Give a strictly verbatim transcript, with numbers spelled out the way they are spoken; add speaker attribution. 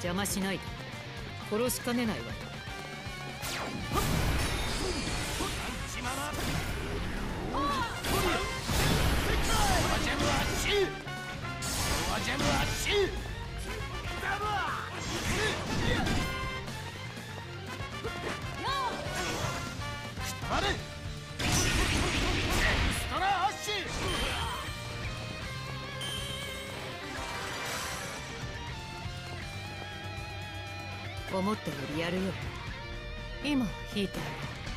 Speaker 1: 邪魔しないで。殺しかねないわよ。思ったよりやるよ。今引いてある。